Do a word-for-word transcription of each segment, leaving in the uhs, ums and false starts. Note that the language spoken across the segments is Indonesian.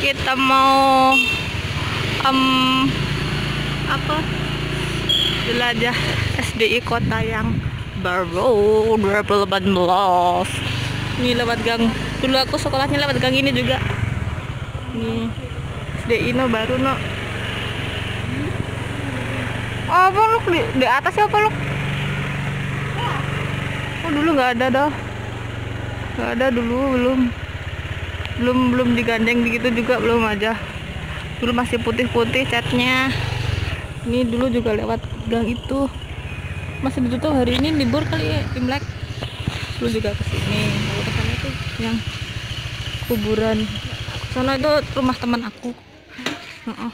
kita mau um, apa jelajah S D I kota yang baru dua ribu delapan belas. Ini lewat gang, dulu aku sekolahnya lewat gang ini juga. Nih S D I no baru no. Apa lu di, di atas siapa lu? Oh dulu nggak ada dah, nggak ada dulu, belum belum belum digandeng begitu juga, belum aja. Dulu masih putih-putih catnya. Ini dulu juga lewat gang itu, masih ditutup hari ini, libur kali ya, Imlek. Dulu juga kesini, kalau kesana tuh yang kuburan. Sana itu rumah teman aku. Uh-uh.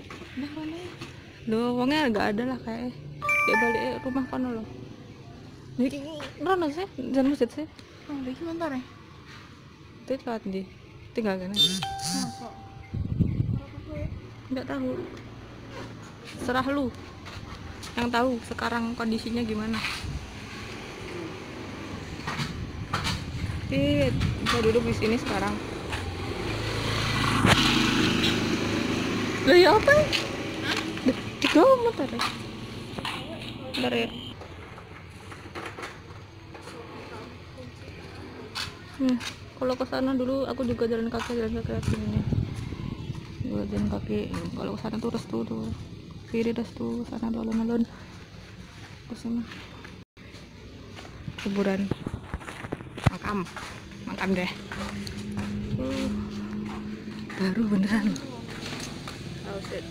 Loh, wongnya nggak ada lah kayak dia balik rumah kono loh. Jadi mana sih? Jangan masjid sih. Oh, lagi bentar ya. Itu lewat di tinggal kan? Masa? Nggak tahu. Serah lu yang tahu sekarang kondisinya gimana. Ih, bisa duduk di sini sekarang. Lah ya apa? Hah? Tiga motor ya? Bentar ya. Hmm, kalau ke sana dulu aku juga jalan kaki, jalan kaki kayak gini. Gua jalan kaki. Kalau ke sana tuh restu tuh. Kiri restu, sana tuh alun-alun. Ke sana. Kuburan. Makam. Makam deh. Uh, baru beneran. Oh shit.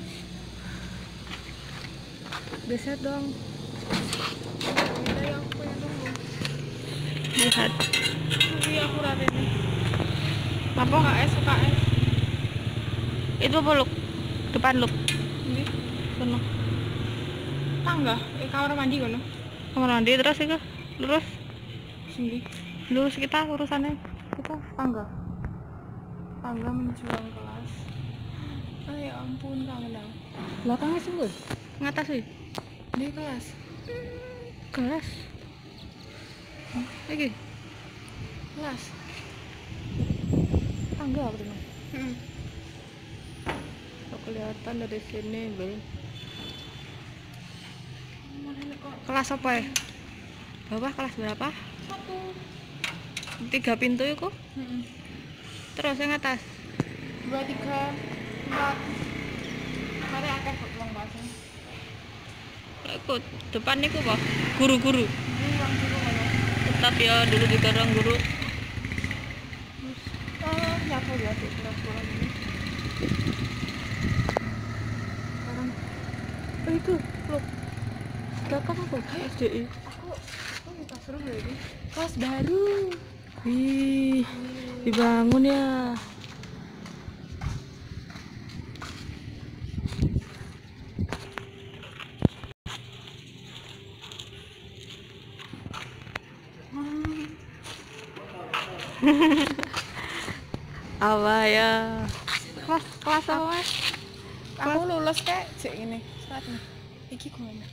Beset dong. Ada yang aku yang tunggu. Lihat. Ini aku rada ini. Apa? U K S, U K S. Itu apa lu? Depan lu. Ini Sono. tangga. Eh, kamar mandi kono. Kamar mandi terus itu. Lurus. Sini. Lurus kita urusannya. Kita tangga. Tangga menuju ruang kelas. Oh ya ampun, kangen aku. Belakangnya sih, Bos. Ngatas sih. Di kelas. Kelas. Lagi. Kelas. Tangga apa tuh? Hmm. Kok kelihatan dari sini, Bel. Mana ini kok? Kelas apa ya? Bawah kelas berapa? Satu. Tiga pintu itu. Hmm. Terus yang atas. Dua, tiga, empat. Mari akeh kok uang bahasa. Ikut depan niku apa? Guru-guru. Ini uang guru kono. Tetap ya dulu juga orang guru. Oh, nyatu ya di sekolah ini. Sekarang. Oh itu, loh. Belakang apa? S D I. Aku, aku buka seru ya ini. Kelas baru. Wih, dibangun ya. Apa ya? Kelas, kelas apa mas? Aku lulus kayak cek ini saat ini. Iki gimana?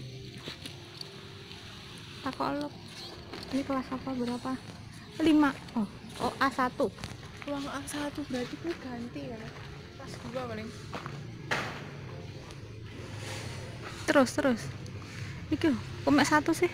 Aku lo. Ini kelas apa berapa? Lima. Oh, oh A satu. Ruang A satu berarti gue ganti ya. Kelas dua paling. Terus terus. Iki kok satu sih?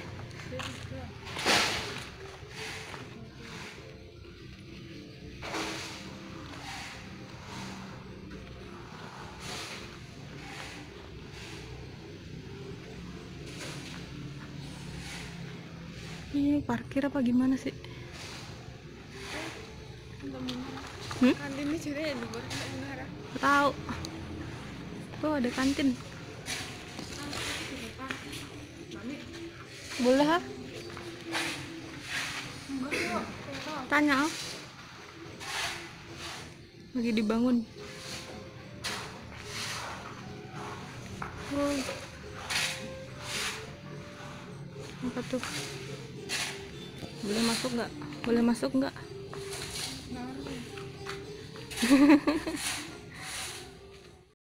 Ini parkir apa gimana sih? Hmm? Kantin ini juga ya di bawah menara. Tahu. Tuh ada kantin. Boleh ha? Tanya. Oh. Lagi dibangun. Oh. Apa tuh? Boleh masuk nggak? Boleh masuk nggak?